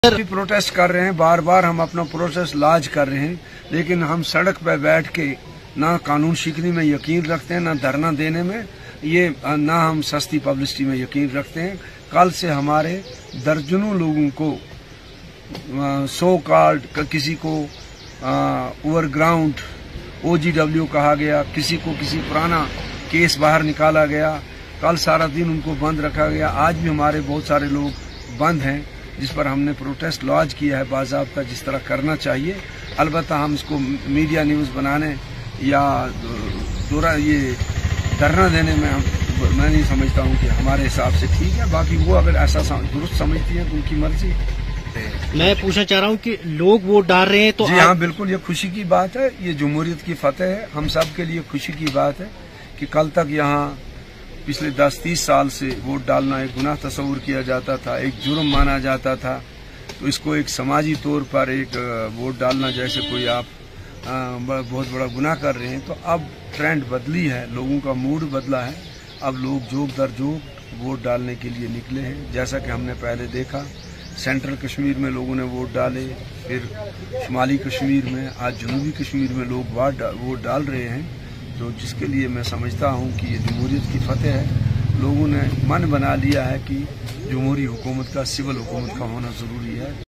भी प्रोटेस्ट कर रहे हैं, बार बार हम अपना प्रोटेस्ट लॉन्च कर रहे हैं, लेकिन हम सड़क पर बैठ के ना कानून शिकनी में यकीन रखते हैं, ना धरना देने में, ना हम सस्ती पब्लिसिटी में यकीन रखते हैं। कल से हमारे दर्जनों लोगों को सो कॉल्ड किसी को ओवरग्राउंड OGW कहा गया, किसी को किसी पुराना केस बाहर निकाला गया। कल सारा दिन उनको बंद रखा गया। आज भी हमारे बहुत सारे लोग बंद हैं, जिस पर हमने प्रोटेस्ट लॉन्च किया है बाज़ाब्ता, जिस तरह करना चाहिए। अलबत्ता हम इसको मीडिया न्यूज़ बनाने या ये धरना देने में मैं नहीं समझता हूँ कि हमारे हिसाब से ठीक है। बाकी वो अगर ऐसा दुरुस्त समझती है तो उनकी मर्जी। मैं पूछना चाह रहा हूँ कि लोग वोट डाल रहे हैं तो जी हाँ, बिल्कुल ये खुशी की बात है, ये जमहूरियत की फतेह है। हम सब के लिए खुशी की बात है कि कल तक यहाँ पिछले 10-30 साल से वोट डालना एक गुनाह तस्वुर किया जाता था, एक जुर्म माना जाता था। तो इसको एक समाजी तौर पर एक वोट डालना जैसे कोई आप बहुत बड़ा गुनाह कर रहे हैं। तो अब ट्रेंड बदली है, लोगों का मूड बदला है। अब लोग जोग दर जोग वोट डालने के लिए निकले हैं। जैसा कि हमने पहले देखा, सेंट्रल कश्मीर में लोगों ने वोट डाले, फिर शुमाली कश्मीर में, आज जनूबी कश्मीर में लोग वोट डाल रहे हैं। तो जिसके लिए मैं समझता हूं कि ये जमहूरियत की फतेह है। लोगों ने मन बना लिया है कि जमहूरी हुकूमत का, सिविल हुकूमत का होना ज़रूरी है।